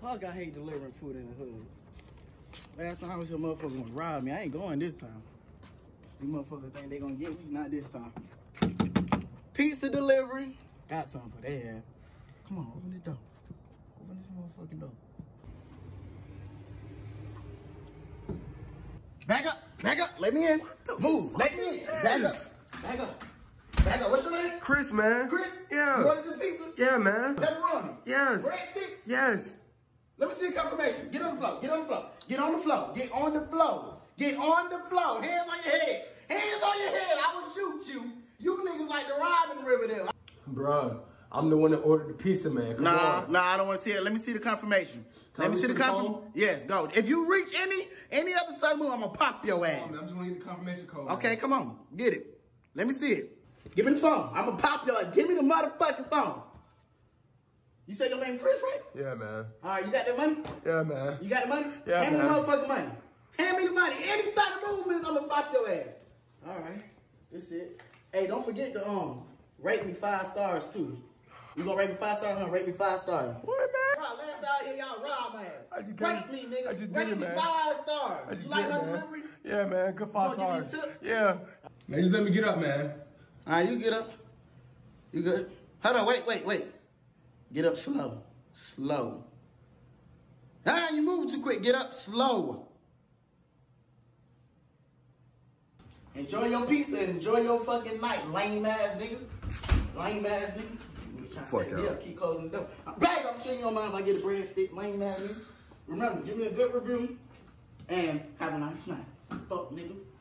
Fuck, I hate delivering food in the hood. Last time I was here, motherfuckers gonna rob me. I ain't going this time. These motherfuckers think they gonna get me, not this time. Pizza delivery. Got something for that. Come on, open the door. Open this motherfucking door. Back up, let me in. Move, let me in. Back up. What's your name? Chris, man. Chris? Yeah. You ordered this pizza? Yeah, man. Pepperoni? Yes. Breadsticks? Yes. Let me see the confirmation. Get on the floor. Get on the floor. Get on the floor. Get on the floor. Get on the floor. Hands on your head. Hands on your head. I will shoot you. You niggas like to rob in Riverdale. Bruh, I'm the one that ordered the pizza, man. Come on. I don't want to see it. Let me see the confirmation. Let me see the confirmation. Yes, go. If you reach any other side move, I'm going to pop your ass. I just want to get the confirmation code. Okay, man. come on. Get it. Let me see it. Give me the phone. I'm going to pop your ass. Give me the motherfucking phone. You say your name Chris, right? Yeah, man. All right, you got that money? Yeah, man. You got the money? Yeah, Hand me the man. motherfucking money. Hand me the money. Any side of movements, I'm going to pop your ass. All right. That's it. Hey, don't forget to rate me 5 stars, too. You gonna rate me 5 stars, huh? Rate me 5 stars. What, man? Bro, last out here, y'all rob, man. Rate me, nigga. I just rate did it, me man. 5 stars. You like my man. delivery? Yeah, man. Good 5 You gonna stars. give me a tip? Yeah. Man, just let me get up, man. All right, you get up. You good? Hold on, wait. Get up slow. Ah, you moving too quick. Get up slow. Enjoy your pizza and enjoy your fucking night, lame ass nigga. Lame ass nigga. You trying to set me up, keep closing the door. Back, I'm sure you don't mind if I get a breadstick, lame ass nigga. Remember, give me a good review and have a nice night. Fuck nigga.